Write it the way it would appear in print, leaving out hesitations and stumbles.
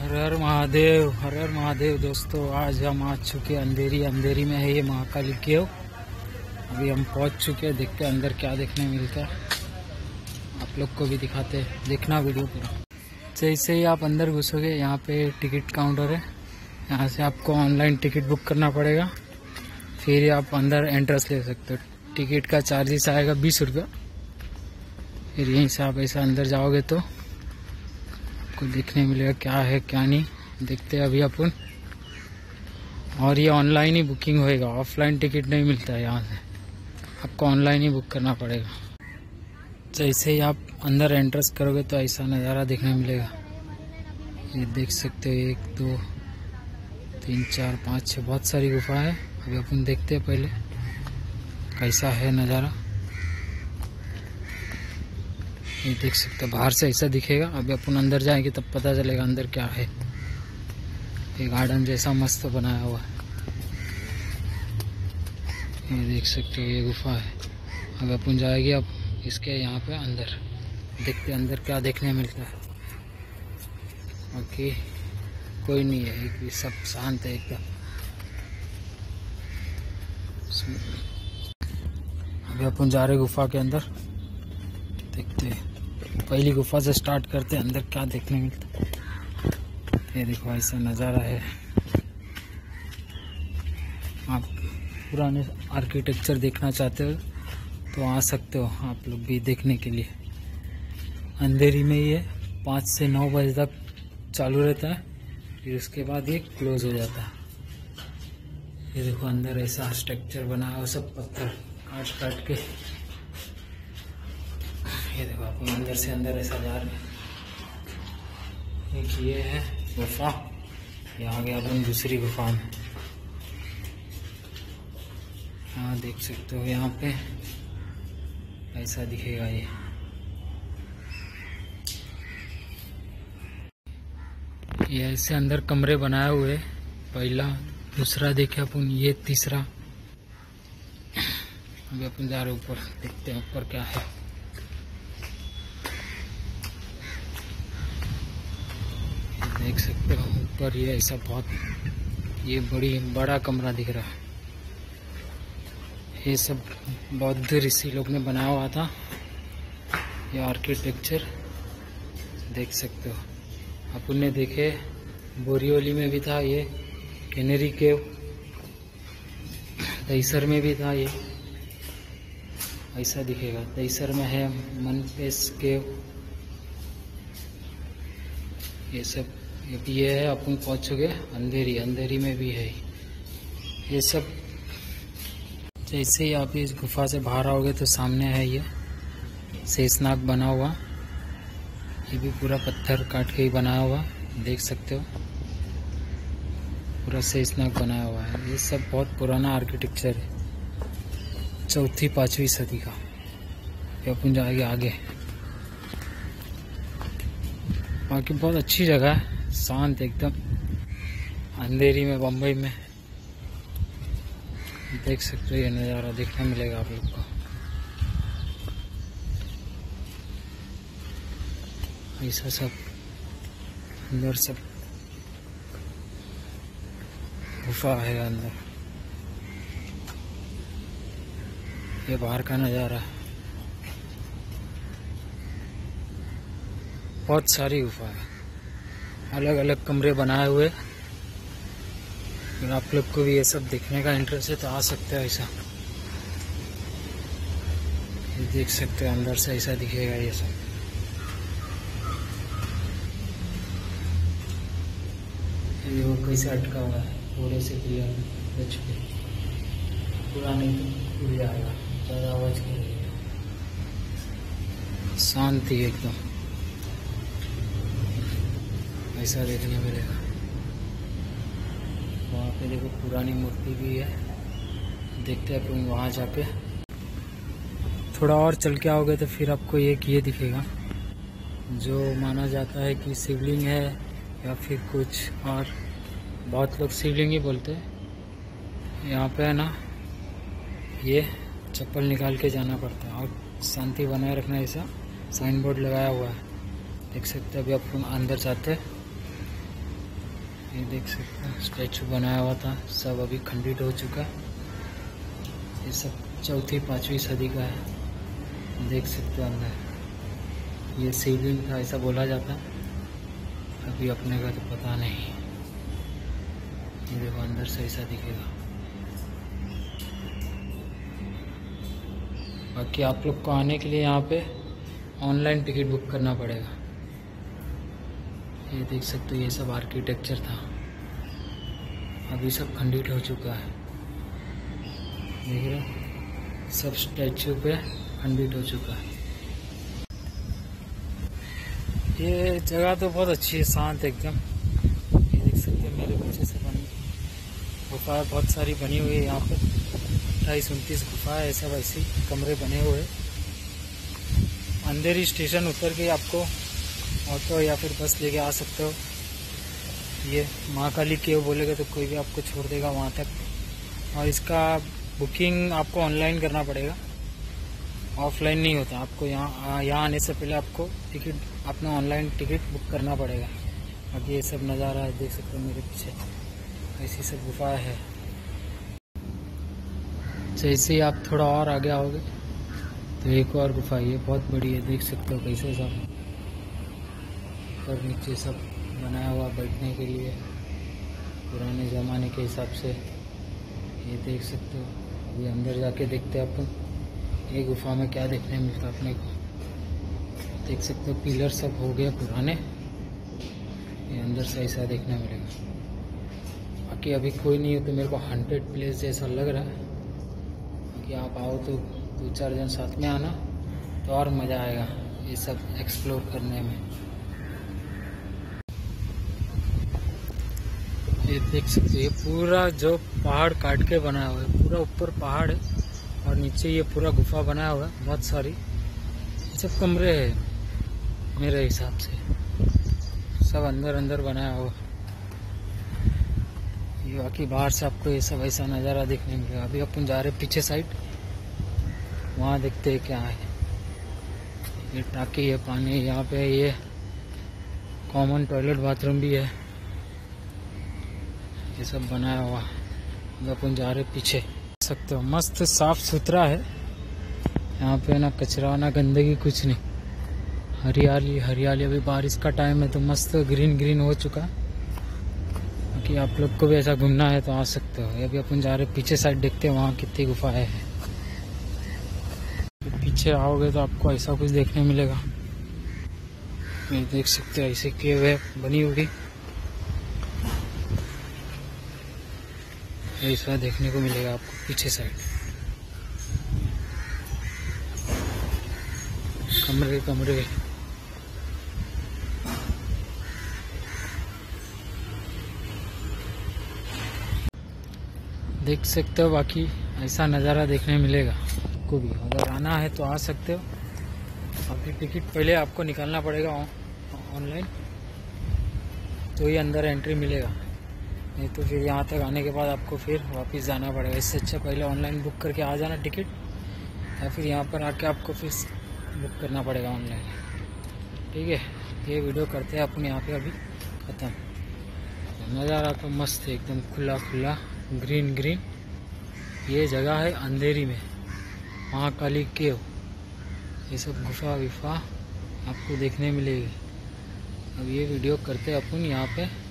हर हर महादेव, हर हर महादेव। दोस्तों आज हम आ चुके अंधेरी में है ये महाकाली केव। अभी हम पहुंच चुके हैं, देखते हैं अंदर क्या देखने मिलता है, आप लोग को भी दिखाते हैं, देखना वीडियो पूरा। जैसे ही आप अंदर घुसोगे यहाँ पे टिकट काउंटर है, यहाँ से आपको ऑनलाइन टिकट बुक करना पड़ेगा, फिर आप अंदर एंट्रेंस ले सकते हो। टिकट का चार्जेस आएगा 20 रुपया। फिर यहीं से आप ऐसा अंदर जाओगे तो आपको देखने मिलेगा क्या है क्या नहीं, देखते हैं अभी अपन। और ये ऑनलाइन ही बुकिंग होएगा, ऑफलाइन टिकट नहीं मिलता है यहाँ से, आपको ऑनलाइन ही बुक करना पड़ेगा। जैसे ही आप अंदर एंट्रेंस करोगे तो ऐसा नज़ारा देखने मिलेगा। ये देख सकते हो 1 2 3 4 5 6 बहुत सारी गुफा है। अभी अपन देखते हैं पहले कैसा है नज़ारा। ये देख सकते हो बाहर से ऐसा दिखेगा, अभी अपन अंदर जाएंगे तब पता चलेगा अंदर क्या है। ये गार्डन जैसा मस्त बनाया हुआ है, ये देख सकते हो ये गुफा है। अब अपन जाएंगे अब इसके यहाँ पे अंदर, देखते अंदर क्या देखने मिलता है। ओके कोई नहीं है, एक सब शांत है एकदम। अभी अपन जा रहे गुफा के अंदर, देखते हैं पहली गुफा से स्टार्ट करते हैं, अंदर क्या देखने मिलता है। ये देखो ऐसा नज़ारा है। आप पुराने आर्किटेक्चर देखना चाहते हो तो आ सकते हो आप लोग भी देखने के लिए। अंधेरी में ये 5 से 9 बजे तक चालू रहता है, फिर उसके बाद ये क्लोज हो जाता है। ये देखो अंदर ऐसा स्ट्रक्चर बना है, सब पत्थर काट काट के। ये देखो आप अंदर से अंदर ऐसा जा रहे हैं। एक ये है गुफा, यहाँ गया अपन दूसरी गुफा में। हाँ देख सकते हो यहाँ पे ऐसा दिखेगा ये ऐसे अंदर कमरे बनाए हुए, पहला दूसरा देखे अपन, ये तीसरा। अभी अपन जा रहे ऊपर, देखते हैं ऊपर क्या है। देख सकते हो ऊपर ये ऐसा बहुत ये बड़ा कमरा दिख रहा है। ये सब बौद्ध ऋषि लोग ने बनाया हुआ था, ये आर्किटेक्चर देख सकते हो। अपन ने देखे बोरीवली में भी था ये कैनेरी केव, दहीसर में भी था ये ऐसा दिखेगा। दहीसर में है मनपेश केव, ये सब ये है। अपन पहुंच चुके अंधेरी में भी है ये सब। जैसे ही आप इस गुफा से बाहर आओगे तो सामने है ये शेषनाग बना हुआ, ये भी पूरा पत्थर काट के ही बनाया हुआ, देख सकते हो पूरा शेषनाग बनाया हुआ है। ये सब बहुत पुराना आर्किटेक्चर है, 4वीं 5वीं सदी का। ये अपन जाएंगे आगे। बाकी बहुत अच्छी जगह है, शांत एकदम, अंधेरी में बम्बई में। देख सकते हो ये नज़ारा देखने मिलेगा आप लोग को। ऐसा सब अंदर सब गुफा है अंदर। ये बाहर का नज़ारा है, बहुत सारी गुफा है, अलग अलग कमरे बनाए हुए। अगर आप लोग को भी ये सब देखने का इंटरेस्ट है तो आ सकते हैं ऐसा। ये देख सकते हैं अंदर से ऐसा दिखेगा ये सब। ये वो कैसे अटका हुआ है, थोड़े से क्लियर बच के, पूरा नहीं तो खुल जाएगा, ज़्यादा आवाज़ करेगा। शांति एकदम ऐसा देखने मिलेगा। वहाँ पे देखो पुरानी मूर्ति भी है, देखते हैं अपन वहाँ जाके। थोड़ा और चल के आओगे तो फिर आपको एक ये दिखेगा, जो माना जाता है कि शिवलिंग है या फिर कुछ और, बहुत लोग शिवलिंग ही बोलते हैं। यहाँ पे है ना, ये चप्पल निकाल के जाना पड़ता है और शांति बनाए रखना, ऐसा साइन बोर्ड लगाया हुआ है, देख सकते हैं। अभी अपन अंदर जाते हैं ये देख सकते हैं स्टैचू बनाया हुआ था, सब अभी खंडित हो चुका है। ये सब 4वीं-5वीं सदी का है, देख सकते हो अंदर। ये शिवलिंग था ऐसा बोला जाता है, अभी अपने का तो पता नहीं। ये देखो अंदर से ऐसा दिखेगा। बाकी आप लोग को आने के लिए यहाँ पे ऑनलाइन टिकट बुक करना पड़ेगा। ये देख सकते हो ये सब आर्किटेक्चर था, अभी सब खंडित हो चुका है। देख रहे हो सब स्टैचू पे खंडित हो चुका है। ये जगह तो बहुत अच्छी है, शांत एकदम। ये देख सकते हो मेरे पीछे से बनी गुफा बहुत सारी बनी हुई है यहाँ पे। 28-29 गुफा है, सब ऐसे कमरे बने हुए। अंधेरी स्टेशन उतर के आपको ऑटो या फिर बस लेके आ सकते हो। ये महाकाली केव बोलेगा तो कोई भी आपको छोड़ देगा वहाँ तक। और इसका बुकिंग आपको ऑनलाइन करना पड़ेगा, ऑफलाइन नहीं होता। आपको यहाँ आने से पहले आपको टिकट अपना ऑनलाइन टिकट बुक करना पड़ेगा। बाकी ये सब नज़ारा देख सकते हो मेरे पीछे, ऐसी सब गुफा है। जैसे ही आप थोड़ा और आगे आओगे तो एक और गुफा, ये बहुत बड़ी है, देख सकते हो कैसे सब ऊपर नीचे सब बनाया हुआ बैठने के लिए पुराने ज़माने के हिसाब से। ये देख सकते हो। अभी अंदर जाके देखते हैं अपन ये गुफा में क्या देखने मिलता अपने को। देख सकते हो पिलर सब हो गया पुराने, ये अंदर से ऐसा देखने मिलेगा। बाकी अभी कोई नहीं हो तो मेरे को हॉन्टेड प्लेस जैसा लग रहा है। कि आप आओ तो 2-4 जन साथ में आना तो और मज़ा आएगा ये सब एक्सप्लोर करने में। ये देख सकते हो ये पूरा जो पहाड़ काट के बनाया हुआ है, पूरा ऊपर पहाड़ है और नीचे ये पूरा गुफा बनाया हुआ है। बहुत सारी ये सब कमरे हैं मेरे हिसाब से, सब अंदर अंदर बनाया हुआ। ये बाकी बाहर से आपको ये सब ऐसा नज़ारा देखने मिलेगा। अभी अपन जा रहे पीछे साइड, वहाँ देखते हैं क्या है। ये टाँकी है पानी, यहाँ पे ये कॉमन टॉयलेट बाथरूम भी है, ये सब बनाया हुआ। अभी अपन जा रहे पीछे, देख सकते हो मस्त साफ सुथरा है यहाँ पे, ना कचरा ना गंदगी कुछ नहीं, हरियाली हरियाली। अभी बारिश का टाइम है तो मस्त ग्रीन ग्रीन हो चुका है। कि आप लोग को भी ऐसा घूमना है तो आ सकते हो। अभी अपन जा रहे पीछे साइड, देखते हैं वहाँ कितनी गुफाएं हैं। पीछे आओगे तो आपको ऐसा कुछ देखने मिलेगा। ये देख सकते हो ऐसे केव है बनी हुई, ऐसा देखने को मिलेगा आपको पीछे साइड। कमरे कमरे देख सकते हो। बाकी ऐसा नज़ारा देखने मिलेगा आपको भी, अगर आना है तो आ सकते हो। अभी टिकट पहले आपको निकालना पड़ेगा ऑनलाइन, तो ही अंदर एंट्री मिलेगा, नहीं तो फिर यहाँ तक आने के बाद आपको फिर वापस जाना पड़ेगा। इससे अच्छा पहले ऑनलाइन बुक करके आ जाना टिकट, या फिर यहाँ पर आके आपको फिर बुक करना पड़ेगा ऑनलाइन। ठीक है, ये वीडियो करते हैं अपन यहाँ पे अभी ख़त्म। नज़ारा तो मस्त है एकदम, खुला खुला ग्रीन ग्रीन। ये जगह है अंधेरी में, महाकाली केव। ये सब गुफा विफा आपको देखने मिलेगी। अब ये वीडियो करते अपन यहाँ पे